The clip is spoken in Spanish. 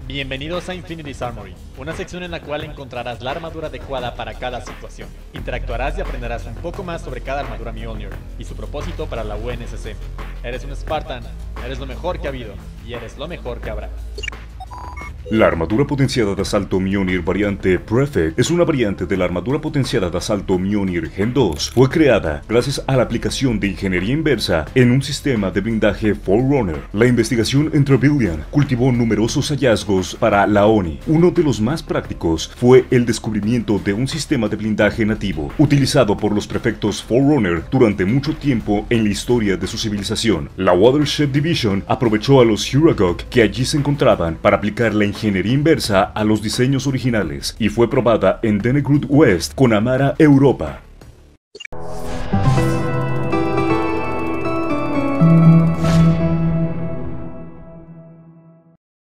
Bienvenidos a Infinity's Armory, una sección en la cual encontrarás la armadura adecuada para cada situación. Interactuarás y aprenderás un poco más sobre cada armadura Mjolnir y su propósito para la UNSC. Eres un Spartan, eres lo mejor que ha habido y eres lo mejor que habrá. La armadura potenciada de asalto Mjolnir variante Prefect es una variante de la armadura potenciada de asalto Mjolnir Gen 2. Fue creada gracias a la aplicación de ingeniería inversa en un sistema de blindaje Forerunner. La investigación en Trevelyan cultivó numerosos hallazgos para la ONI. Uno de los más prácticos fue el descubrimiento de un sistema de blindaje nativo, utilizado por los prefectos Forerunner durante mucho tiempo en la historia de su civilización. La Watership Division aprovechó a los Huragok que allí se encontraban para aplicar la ingeniería inversa a los diseños originales y fue probada en Dennegrud West con Amara Europa.